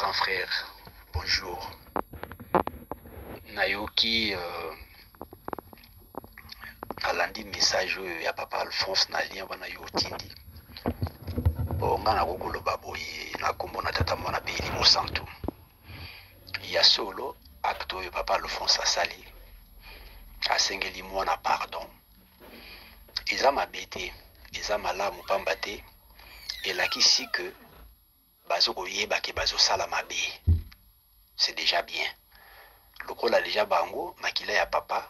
grand frère, bonjour. Nayoki alandi message ya papa Alphonse na lien wana yo tindi. Bonga na kokolo baboye na kombo na tata mwana Beli Mosantu. Ya solo acte oyo papa Alphonse asali asengeli mwana pardon. Eza mabete, eza malamu pamba te elakisi que bazo koyeba ke bazo sala mabe. C'est déjà bien. Lokola déjà bango makila ya papa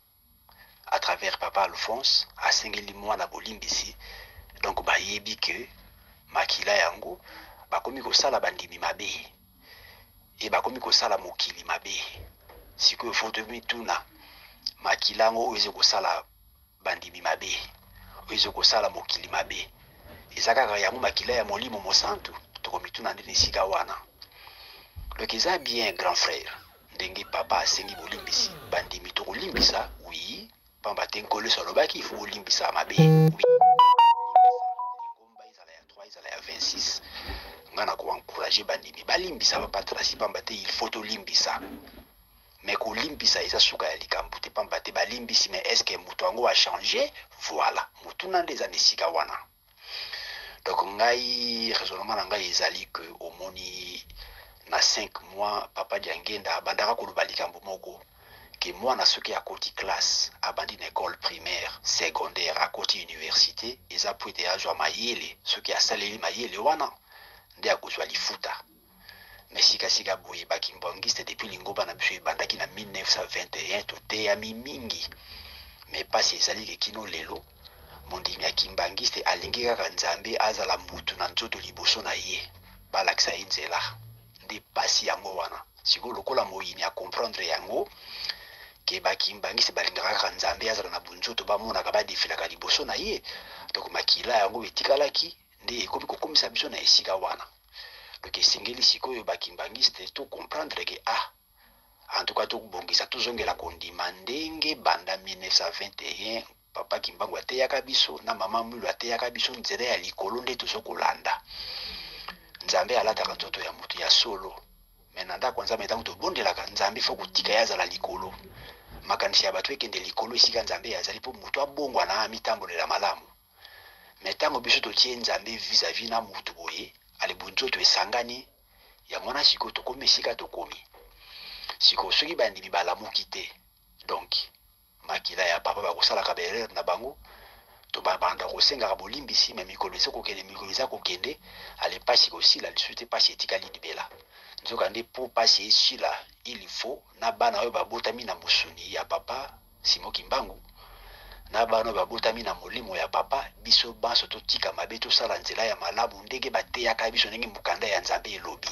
à travers papa Alphonse asengeli mwana bolimbisi, donc bayebi que makila yango bakomi kosala bandimi mabe et bakomi kosala mokili mabe. Sikoyo foto mituna makila yango oyo kosala bandimi mabe, oyo kosala mokili mabe, eza kaka yango makila ya molimo mosantu tokomituna ndeni esika wana. Donc eza bien grand frère ndenge papa asengi bolimbisi bandimi tokolimbisa, oui pamba te nkolo solobaki il faut bolimbisa mabe, oui ngomba izala ya 3 izala ya 26 ngana ko encourager bandimi balimbisa papa trasi pamba te il faut tolimbisa. Mais kolimbisa eza suka ya likambo te pamba te balimbisi, mais est-ce que mutu yango a changé? Voilà, mutu nande eza nesika wana. Donc ngai raisonnement na ngai ezali que omoni na 5 mois papa Diangenda bandaka koloba likambo moko ke mwana soki akoti classe abandi na école primaire secondaire akoti université eza po ete azwa mayele soki asaleli mayele wana nde akozwa lifuta. Mais sika boye bakimbangiste depuis lingomba na biso ebandaki na 1921 toteyami mingi, mais pasi ezali ke kino lelo mondimi ya kimbangiste alingi kaka nzambe azala mutu na nzoto liboso na ye balakisa ye nzela nde pasi yango wana. Sikoyo lokola moyini ya comprendre yango ke bakimbangiste balingaka kaka nzambe azala na bunzoto bamonaka badefilaka liboso na ye, donc makila yango etikalaki nde ekomi kokomisa biso na esika wana. Donc esengeli sikoyo bakimbangiste to comprendre ke en tout cas tokobongisa tozongela kondima ndenge banda 1921 papa Kimbangu ateyaka biso na mama Mulu ateyaka biso nzela ya likolo nde tozokolanda. Nzambe alataka nzoto ya mutu ya solo, mais nanda kwanza metango tobondelaka nzambe fo kotika yazala likolo. Makanisi ya bato ekende likolo esika nzambe yazali po mutu abongwa na mitambolela malamu. Metango biso totie nzambe vis-à-vis na mutu boye ale bunzoto esangani ya mwana siko tokomi esika tokomi. Siko soki bandimi balamuki te, donc makila ya papa bakosalaka berere na bango to babanda kosengaka bolimbisi, me mikolo eza kokende mikolo eza kokende ale pasi kosila lisusu te pasi etikali libela. Nzoka nde po pasi esila il faut na bana oyo babotami na mosuni ya papa Simon Kimbangu na bana oyo babotami na molimo ya papa biso banso totika mabe tosala nzela ya malamu ndenge bateyaka biso ndenge mokanda ya nzambe elobi.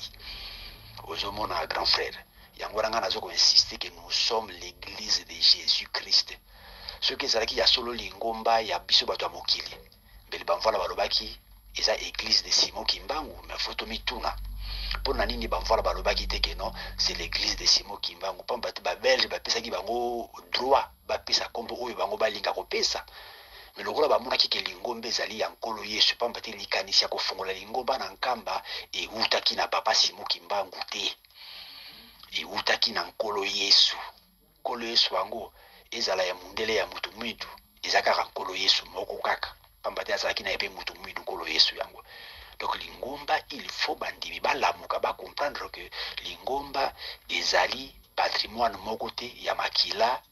Ozomona grand frère yango wana nazo ko insister que nous sommes l'église de Jésus-Christ. Ce qui ezalaki ya solo lingomba ya biso bato ya mokili mbeli bamvala balobaki eza église de Simon Kimbangu, mais photo mituna pour na nini bamvala balobaki te que non c'est l'église de Simon Kimbangu pamba te ba belge bapesaki bango droit bapesa kombo oyo bango balinga kopesa. Mais lokola bamonaki ke lingomba ezali ya nkolo Yesu pamba te likanisi ya kofungola lingomba na nkamba eutaki na papa Simon Kimbangu te, eutaki na nkolo Yesu. Nkolo Yesu yango ezala ya mundele ya mutu mwidu eza kaka nkolo Yesu moko kaka pamba te azalaki na ye mpe mutu mwidu nkolo Yesu yango. Donc lingomba il faut bandimi balamuka ba comprendre que lingomba ezali patrimoine moko te ya makila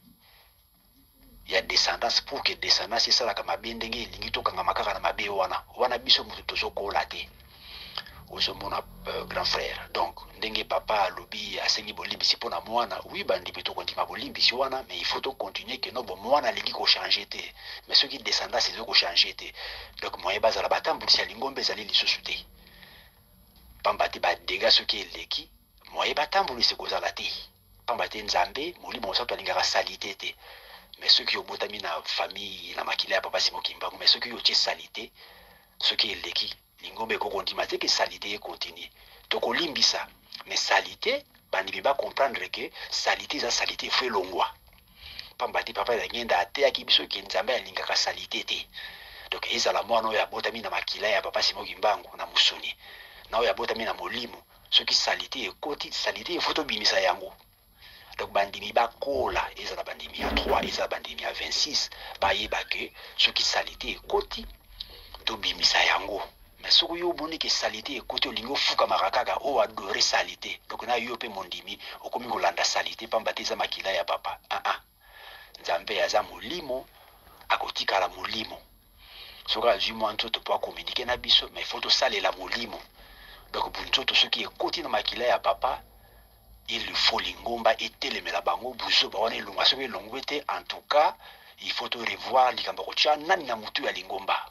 ya descendance, pour que descendance esalaka mabe ndenge elingi tokanga makaka na mabe wana biso mutu tozokola te. Ozomona grand frère, donc ndenge papa alobi asengi bolimbisi mpona mwana, oui bandimi tokondima bolimbisi wana, mais il faut to continuer que no bo mwana alingi kochange te, mais soki descendance ezo kochange te, donc moyen bazala batambulisa lingomba ezali lisusu te pamba te badega soki eleki moyen batambulisa kozala te pamba te nzambe molimo mosantu alingaka salite te. Mais soki obotami na famille na makila ya papa Simon Kimbangu, mais soki otie salite soki eleki lingomba ekokondima te ke salite ekontinue tokolimbisa. Mais salite bandimi ba comprendre que salite eza salite efo elongwa pamba te papa Diangenda ateyaki biso ke nzambe alingaka salite te. Donc ezala mwana oyo abotami na makila ya papa Simon Kimbangu na musuni na oyo abotami na molimo ce qui salité et côté salité et photo bimisa yango. Donc bandimi ba kola eza na bandimi à 3 eza bandimi à 26 ba yeba que ce qui salité et côté to bimisa yango. Mais ce que yo boni que salité et côté lingo fuka marakaka o adorer salité. Donc na yo pe mondimi okomi kolanda salité pamba te za makila ya papa. Nzambe aza molimo akotika la molimo. Soka azui moi nzoto po communiquer na biso mais il faut to salela molimo. Donc bunzoto ce qui est côté na makila ya papa il faut lingomba etelemela bango buzo ba wana elonga soki elongwe te en tout cas il faut te revoir likambo kotia nani na mutu ya lingomba.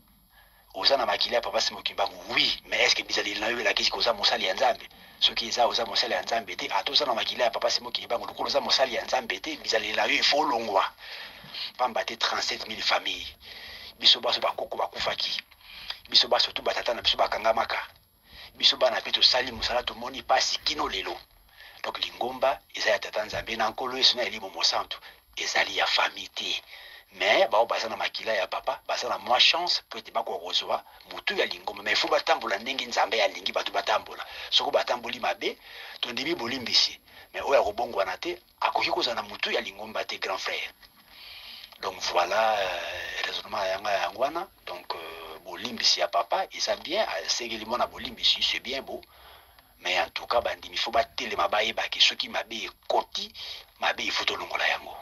Oza na makila ya papa simokimbangu oui mais est-ce que bizali na yo la kisi koza mosali ya nzambe soki eza oza mosali ya nzambe te atoza na makila ya papa simokimbangu lokolo oza mosali ya nzambe te bizali na yo il faut longwa pamba te 37 000 familles biso baso bakoko bakufaki biso baso tu batata na biso bakangamaka biso bana pe tosali mosala tomoni pasi kino lelo. Donc lingomba eza ya tata nzambe na nkolo yesu na elimo mosantu ezali ya famille te mais bao baza na makila ya papa baza na moins chance po ete bakozwa mutu ya lingomba mais il faut batambola ndenge nzambe alingi bato batambola soko batamboli mabe tondimi bolimbisi mais oyo akobongwana te akoki kozala na mutu ya lingomba te grand frère. Donc voilà raisonnement yanga yangwana. Donc bolimbisi ya papa eza bien asengeli mona bolimbisi c'est bien beau mais en tout cas bandimi faut batelema bayebaki soki mabe ekoti mabe il faut tolongola yango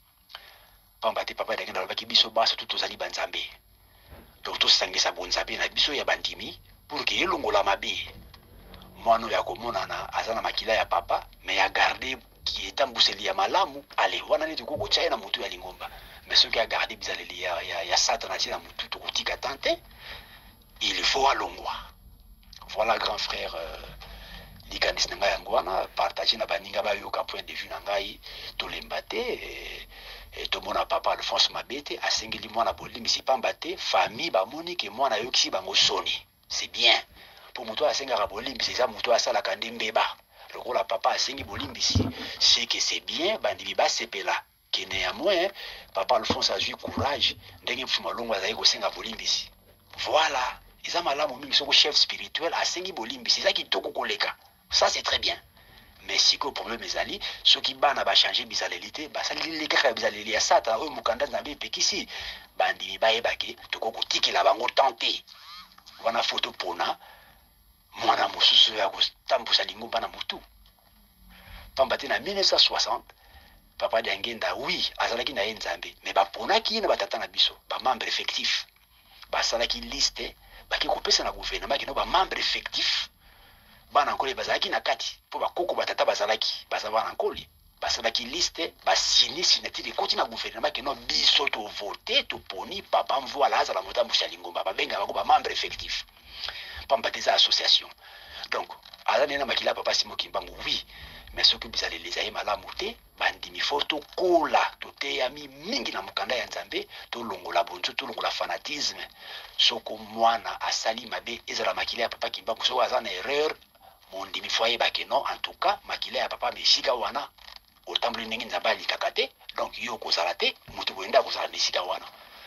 pamba te papa ndenge nalobaki biso baso tu tozali banzambe donc tosangisa bonzambe na biso ya bandimi pour que elongola mabe mwana oyo akomonana aza na makila ya papa mais ya garde ki etambuseli ya malamu ale wana neti kokotia ye na mutu ya lingomba mais soki agarde bizaleli ya satana ti na mutu tokotika tante il faut alongwa. Voilà grand frère likanisi na ngai yango wana partage na baninga bayoka point de vue na ngai tolemba te tomona papa Alphonse Mabete asengeli mwana bolimbisi pamba te famille bamoni ke mwana yokisi bango soni c'est bien pour moto asengaka bolimbisi eza moto asalaka nde mbeba lokola papa asengi bolimbisi c'est que c'est bien bandimi basepela ke néanmoins papa Alphonse azwi courage ndenge mfuma longo azali kosenga bolimbisi. Voilà eza malamu mingi soko chef spirituel asengi bolimbisi eza kitoko koleka. Ça c'est très bien. Mais si que le problème est ali, ceux qui bana ba changer bizalélité, ba sali les kaka bizalélité ya sata o mukanda nzambe pekisi bandi ba ebake to ko tikela bango tenter. Wana photo pona mwana mususu ya kutambusa lingomba na mutu. Pambate na 1960 papa Diangenda oui azalaki na nzambe mais ba pona ki na batata na biso ba membre effectif. Ba salaki liste ba ki kopesa na gouvernement ki no ba membre effectif. Bana nkoli bazalaki na kati po bakoko batata bazalaki bazaba nkoli basalaki liste basini signature koti na gouvernement ke no biso to voter to poni papa mvoala azala motambusa lingomba babenga bako ba membre effectif pamba des associations. Donc azali na makila papa simokimbangu oui mais ce que bizali les aye malamu te bandimi photo kola to teyami mingi na mukanda ya nzambe to longola bonzo to longola fanatisme soko mwana asali mabe ezala makila ya papa kimbangu soko azana erreur mondimi foye bake non en tout cas makila ya papa meshika wana otambuli ndenge nzambe alikaka te donc yo kozala te moto boyenda kozala meshika wana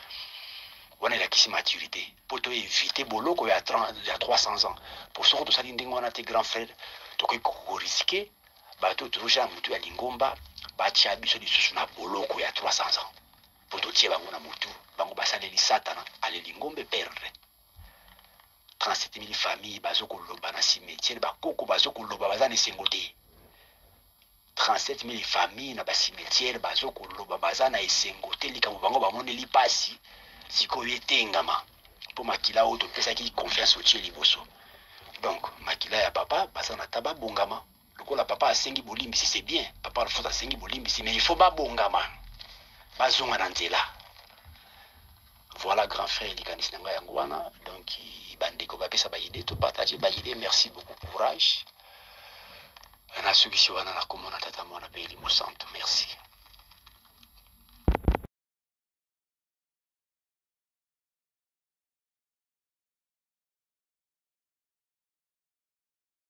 wana elakisi maturité po to éviter boloko ya 300 ans pour soko tosali ndenge wana te grand frère tokoki kokoriske bato tozoja motu ya lingomba batia biso lisusu na boloko ya 300 ans po totie bango na motu bango basaleli satana ale lingombe perdre 37 000 familles bazo koloba na cimetière bakoko bazo koloba baza na esengo te 37 000 familles na bacimetière bazo koloba baza na esengo te likambo bango bamoneli pasi sikoyo etengama mpo makila oyo topesaki confiance otie liboso. Donc makila ya papa baza na taba bongama lokola papa asengi bolimbisi c'est bien papa Alphonse asengi bolimbisi mais il faut babongama bazonga na nzela. Voilà grand frère likanisi na ngai yango wana donc bandeko bapesa baide to partager baide. Merci beaucoup, courage na soki si wana na komona tata mwana pe elimo santo. Merci.